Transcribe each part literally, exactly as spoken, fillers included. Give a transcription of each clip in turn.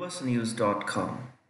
rubus news dot com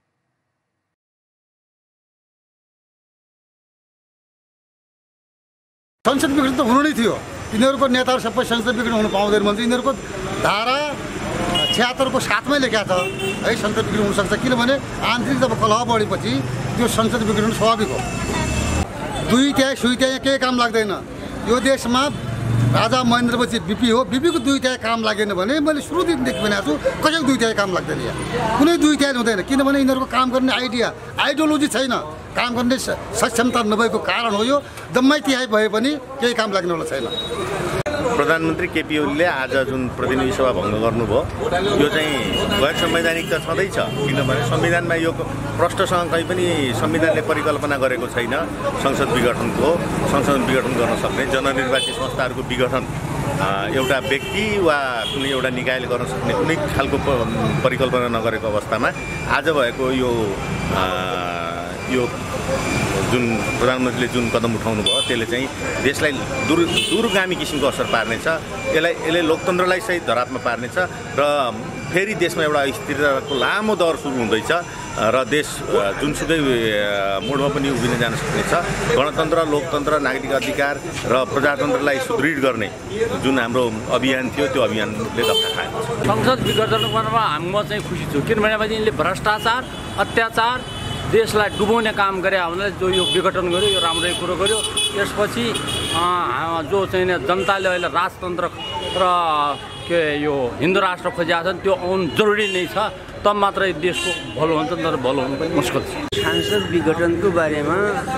संसद विघटन त हुनु नै थियो। यिनीहरूको नेताहरू सबै संसद विघटन हुन पाउँदैन भन्छ। यिनीहरूको धारा छिहत्तरको साथमै लेखा छ है संसद विघटन हुन सक्छ, किनभने आन्तरिक जब कलह बढेपछि त्यो संसद विघटन स्वाभाविक हो। दुई तिहाई सुई तिहाई केही काम लाग्दैन। यो देशमा राजा महेन्द्रपछि बिपी हो, बिपीको दुई तिहाई काम लागेन भने मैले सुरुदेखि भनेको छु कसैको दुई तिहाई काम लाग्दैन। यहाँ कुनै दुई तिहाई हुँदैन, किनभने यिनीहरूको काम गर्ने आइडिया आइडियोलोजी छैन। काम गर्ने सक्षमता नभएको कारण हो यो। जम्मै तिहाई भए पनि केही काम लाग्नेवाला छैन। प्रधानमन्त्री केपी ओलीले आज जुन प्रतिनिधि सभा भङ्ग गर्नुभयो यो चाहिँ गैर संवैधानिक त छँदैछ, किनभने संविधानमा यो प्रश्नसँग कहीँ पनि संविधानले परिकल्पना गरेको छैन संसद विघटनको। संसद विघटन गर्न सक्ने जननिर्वाचित संस्थाहरूको विघटन एउटा व्यक्ति वा कुनै एउटा निकायले गर्न सक्ने कुनै खालको परिकल्पना नगरेको अवस्थामा आज भएको यो यो जुन प्रधानमन्त्रीले जुन कदम उठाउनु भयो त्यसले चाहिँ देशलाई दूर दूरगामी किसिमको असर पार्नेछ। यसलाई यसले लोकतन्त्रलाई सही धरापमा पार्नेछ र फेरि देशमा एउटा स्थिरताको लामो दौर सुरु हुँदैछ र देश जुनसुकै मोडमा पनि उभिन जान सक्नेछ। गणतन्त्र, लोकतन्त्र, नागरिक अधिकार र प्रजातन्त्रलाई सुदृढ गर्ने जुन हाम्रो अभियान थियो त्यो अभियानले धक्का खाएको छ। संसद विघटन गर्नमा हामी म चाहिँ खुसी छु, किनभने यिनले भ्रष्टाचार, अत्याचार, देशलाई डुबाउने काम गरे हुनाले जो यो विघटन गर्यो यो राम्रै कुरो गर्यो। त्यसपछि जो चाहिँ जनताले अहिले राजतन्त्र र के यो हिन्दू राष्ट्र खोजिरहेको छन् त्यो आउनु जरुरी नै छ, तब मात्रै देशको भलो हुन्छ, तर भलो हुनु पनि मुस्किल छ। सांसद विघटनको बारेमा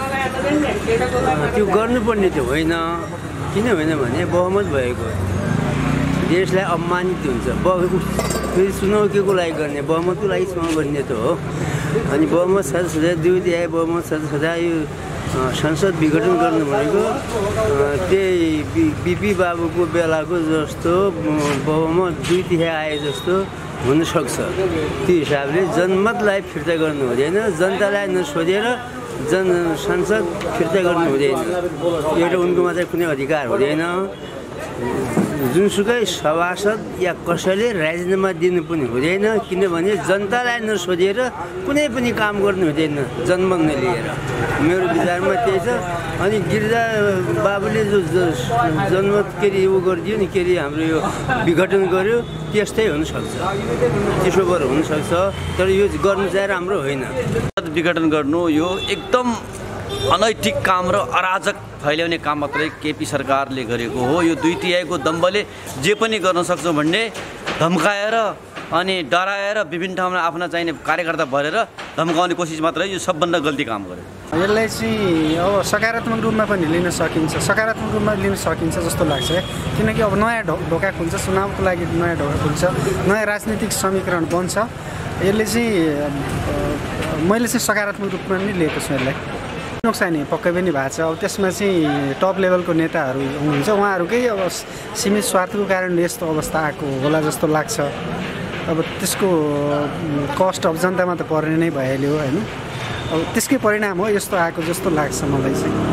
त्यो गर्नुपर्ने त होइन, किन होइन भने बहुमत भएको देशलाई अपमानित हुन्छ। बहु फेरि चुनाव के को लागि गर्ने, बहुमतको लागि चुनाव गर्ने त हो। अनि बहुमत साथ सजाय दुई तिहाई बहुमत साथ सजाय यो संसद विघटन गर्नु भनेको त्यही बिपी बाबुको बेलाको जस्तो बहुमत दुई तिहाई आए जस्तो हुनसक्छ। त्यो हिसाबले जनमतलाई फिर्ता गर्नु हुँदैन, जनतालाई नसोधेर जन संसद फिर्ता गर्नु हुँदैन। एउटा उनको मात्रै कुनै अधिकार हुँदैन। जुनसुकै सभासद या कसैले राजीनामा दिनु पनि हुँदैन, किनभने जनतालाई नसोधेर कुनै पनि काम गर्नु हुँदैन जनमत नलिएर। मेरो विचारमा त्यही छ। अनि गिरिजा बाबुले जो जनमत के अरे यो गरिदियो नि, के अरे हाम्रो यो विघटन गर्यो, त्यस्तै हुनसक्छ, त्यसो गरेर हुनसक्छ। तर यो गर्नु चाहिँ राम्रो होइन। विघटन गर्नु यो एकदम अनैतिक काम र अराजक फैल्याउने काम मात्रै केपी सरकारले गरेको हो। यो दुई तिहाईको दम्बले जे पनि गर्न सक्छ भन्ने धम्काएर अनि डराएर विभिन्न ठाउँमा आफ्ना चाहिने कार्यकर्ता भरेर धम्काउने कोसिस मात्रै यो सबभन्दा गल्ती काम गर्यो। यसलाई चाहिँ अब सकारात्मक रूपमा पनि लिन सकिन्छ, सकारात्मक रूपमा लिन सकिन्छ जस्तो लाग्छ, किनकि अब नयाँ ढोका खुल्छ, चुनावको लागि नयाँ ढोका खुल्छ, नयाँ राजनीतिक समीकरण बन्छ। यसले चाहिँ मैले चाहिँ सकारात्मक रूपमा नै लिएको छु। यसलाई नोक्सानी पक्कै पनि भएको छ। अब त्यसमा चाहिँ टप लेभलको नेताहरू हुनुहुन्छ, उहाँहरूकै अब सीमित स्वार्थको कारणले यस्तो अवस्था आएको होला जस्तो लाग्छ। अब त्यसको कस्ट अब जनतामा त पर्ने नै भइहाल्यो होइन। अब त्यसकै परिणाम हो यस्तो आएको जस्तो लाग्छ मलाई चाहिँ।